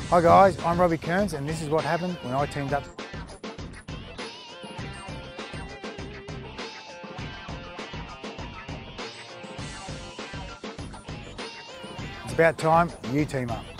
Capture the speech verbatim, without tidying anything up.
Hi guys, I'm Robbie Kearns and this is what happened when I teamed up. It's about time you team up.